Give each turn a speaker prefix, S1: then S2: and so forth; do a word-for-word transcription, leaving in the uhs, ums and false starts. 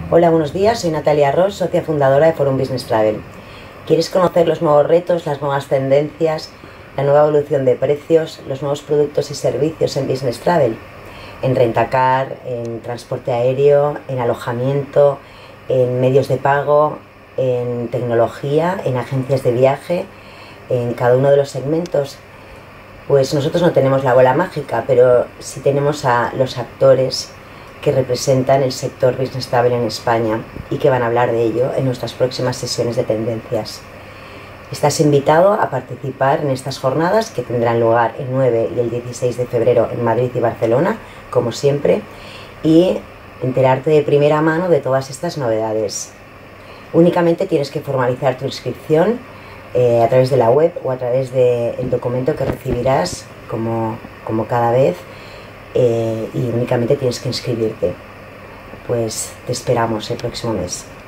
S1: Hola, buenos días, soy Natalia Ross, socia fundadora de Forum Business Travel. ¿Quieres conocer los nuevos retos, las nuevas tendencias, la nueva evolución de precios, los nuevos productos y servicios en Business Travel? En rentacar, en transporte aéreo, en alojamiento, en medios de pago, en tecnología, en agencias de viaje, en cada uno de los segmentos. Pues nosotros no tenemos la bola mágica, pero sí tenemos a los actores que representan el sector Business Travel en España y que van a hablar de ello en nuestras próximas sesiones de tendencias. Estás invitado a participar en estas jornadas que tendrán lugar el nueve y el dieciséis de febrero en Madrid y Barcelona, como siempre, y enterarte de primera mano de todas estas novedades. Únicamente tienes que formalizar tu inscripción eh, a través de la web o a través del documento que recibirás como, como cada vez. Eh, y únicamente tienes que inscribirte. Pues te esperamos el próximo mes.